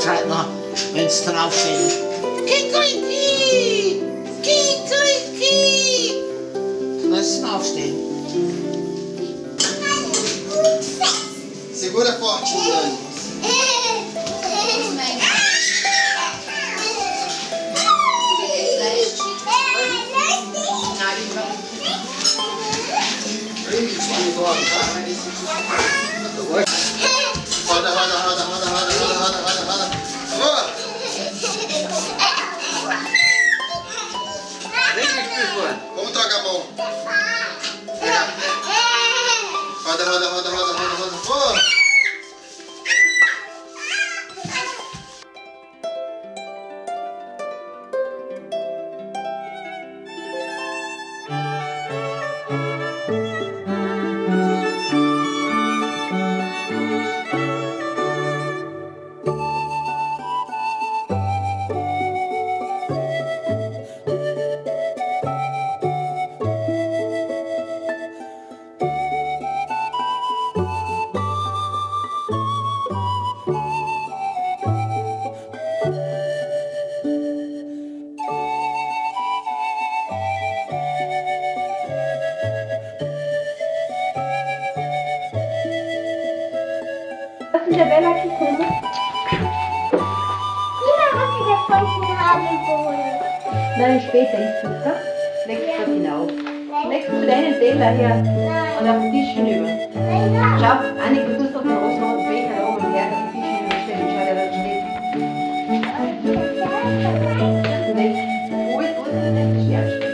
halt noch, wenn es draufsteht. Kikeriki! Kikeriki! Lass es draufstehen. Segura forte, Dani. Roda, roda, roda, roda, roda, roda, roda, roda, roda. Vem aqui, Pivoa. Vamos trocar a mão. Roda, roda, roda, roda, roda, roda. Boa. Isabella aqui como? Não, você depois de Hollywood. Nein, später ist es, ja? Legst du hinauf. Legst du deinen Teller her und auf den Tisch hinüber. Schau, Annika, du tust doch den roten Becher da oben her, auf den Tisch hinüberstellen. Schau, der da steht. Nicht. Wo ist das Schärfste?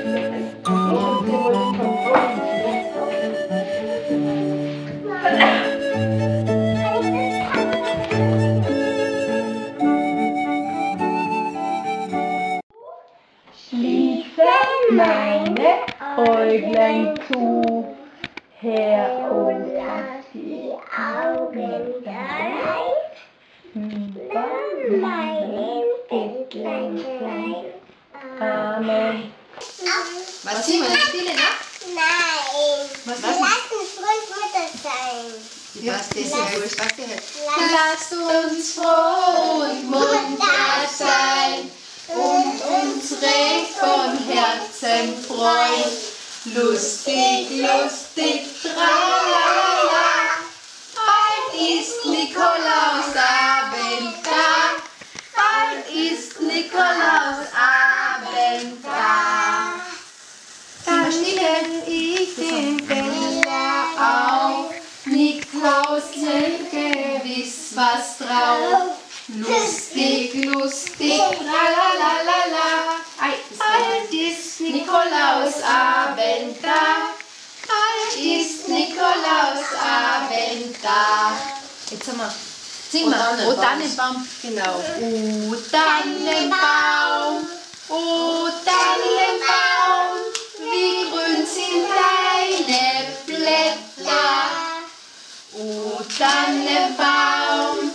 Meine Äuglein zu, Herr, und lass die Augen frei, über meinen Äuglein frei. Amen. Was singen wir? Stille Nacht? Nein. Was Wir lassen Grundmutter sein. Was das ist, was der Lasst uns froh und munter sein und uns recht von Herzen freuen. Lustig, lustig, tralala, bald ist Nikolaus Abend da, bald ist Nikolaus Abend da. Da stelle ich den Teller auf, Niklaus hält gewiss was drauf. Lustig, lustig, tralalalala, bald ist Nikolaus Abend da, bald ist Nikolaus Abend da. Jetzt haben wir, sing mal, O Tannenbaum, genau. O Tannenbaum, O Tannenbaum, wie grün sind deine Blätter. O Tannenbaum,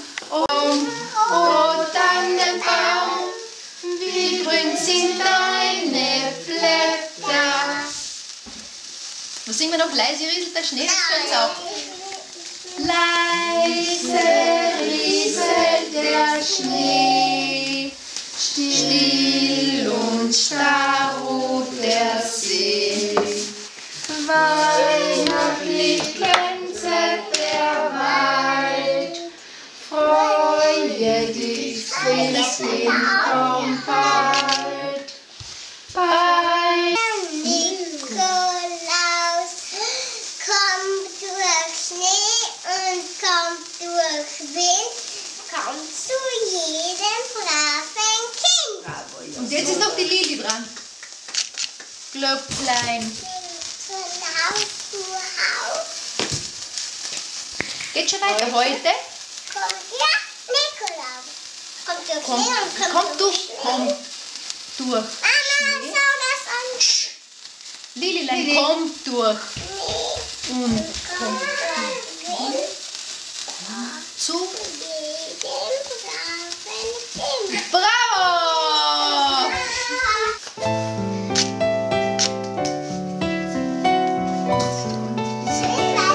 O Tannenbaum, wie grün sind deine Blätter. Was singen wir noch? Leise rieselt der Schnee, das schön's auch. Leise rieselt der Schnee, still und starr ruht der See. Weihnachtlich glänzet der Wald, freue dich, Christkind, komm bald. Bei Nikolaus kommt durch Schnee und kommt durch Wind, kommt zu jedem braven Kind. Und jetzt ist noch die Lili dran. Glöcklein. Nikolaus, du Haus. Geht schon weiter. Heute Kommt, ja, Nikolaus. Kommt durch Schnee und kommt durch. Schnee. Kommt durch. Mama, schau das an. Lililein kommt durch. Und kommt zu. jedem braven Kind. Bravo!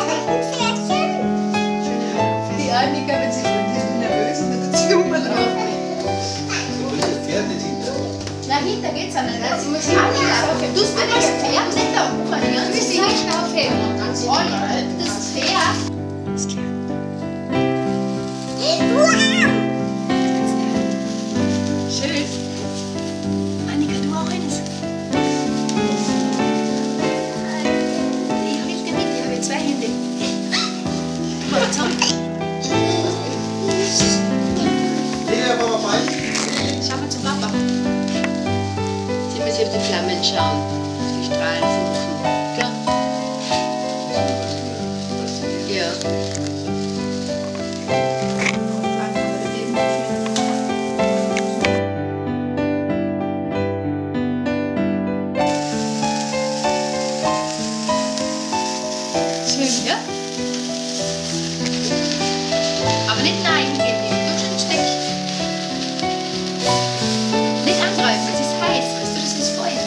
Die Annika, wenn sie nervös ist, dann tut sie immer drauf. dahinter geht's auch nicht. Sie muss sich aufheben. Du musst mir das Pferd nicht da oben. Die ganze Zeit nicht aufheben. Und dann sie das Pferd. Ist klar. Schön. Annika, du auch eines. Ich helfe dir mit, ich habe 2 Hände. Mal zusammen. Lila, Mama, fein. Schau mal zum Papa. Sie müssen auf die Flammen schauen. Auf die Strahlen funken. Klar? Ja. Schön, ja? Aber nicht reingehen, du schon steck. Nicht angreifen, es ist heiß, weißt du, das ist Feuer.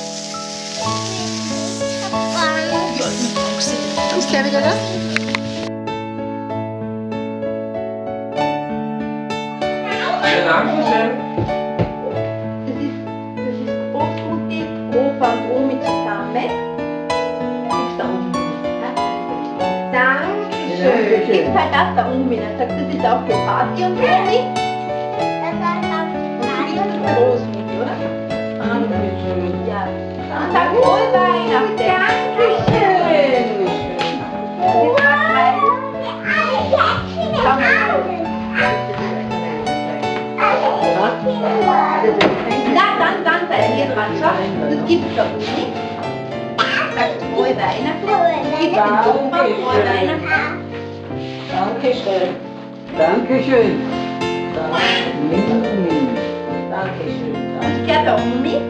Ja, ich Angst. Angst, gleich wieder da? Das ist Großmutti, Opa und Omi zusammen. Gib's da oben. Dankeschön. Gib's halt das da oben. Er sagt, das ist auch für Party und Omi. Und du gibst es der Großmutti, oder? Dankeschön. Ja. Dann sag frohe Weihnachten. Dankeschön. Dann seid ihr dran, schau. Das gibt's da oben. Sagt frohe Weihnachten. Gibt's den Opa frohe Weihnachten. Dankeschön. Dankeschön. Dankeschön. Das gehört da Omi.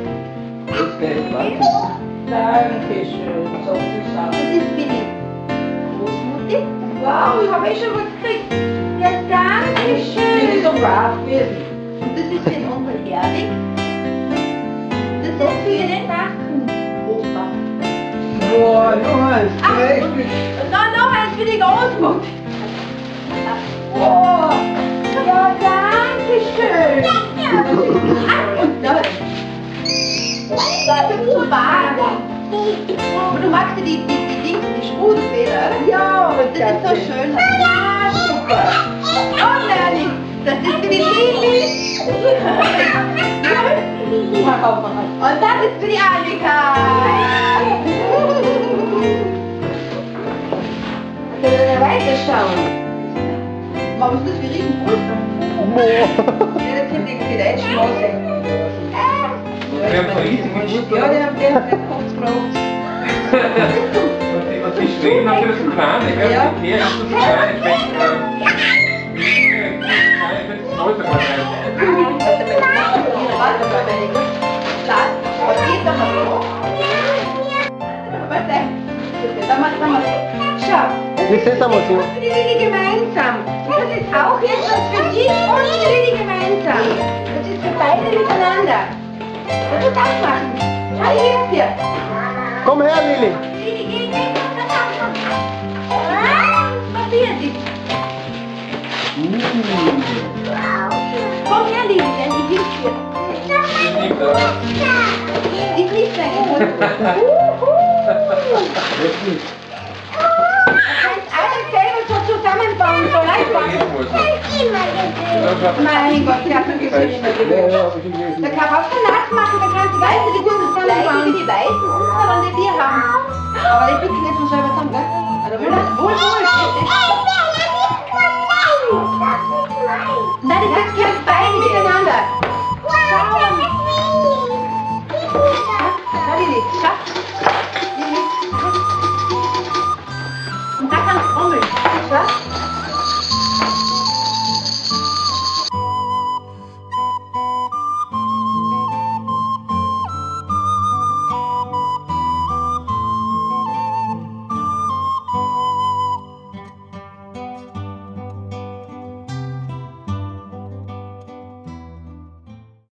Dankeschön. So viel Das Sachen. ist für die Großmutti. Wow, ich habe eh schon was gekriegt. Ja, danke schön. So brav werden. Und das ist für den Onkel Erwin. Das ist für den Opa. Boah, noch eins. Ach, und dann noch eins für die Großmutter. Oh, ja, danke schön. Ach, und das ist für Barbara. Aber du magst die Dings, die Sprudelfeder, oder? Ja, das ist so schön. Ja, super. Oh, Merli, das ist für die Lili. Und das ist für die Annika. Können wir weiterschauen? Aber was ist das für riesengroß? Ja, das sind die Gedeihstraße. Wir haben riesige Gurken. Ja, der kocht braucht. Und die Schweden haben das so klein, ich glaube, Ja. die Ikea ist so klein, ich denke, klein wird es größer sein. Wir sind einmal so. Die Lili gemeinsam. Und das ist auch etwas für dich und die Lili gemeinsam. Das ist für beide miteinander. Das ist auch machen. Schau hier. Komm her, Lili. Lili, geh weg. Was passiert ist? Komm her, Lili, denn ich hilf dir. Ist nicht dein Geburtstag. Du kannst alles selber so zusammenbauen, so einfach. Mein Gott, ich hab schon gesehen immer gewünscht. Da kann man auch nachmachen, da kannst du weiße die Gurken zusammenbauen. Die weißen, aber die wir haben. Aber die picken jetzt schon selber zusammen, gell? Oder will das?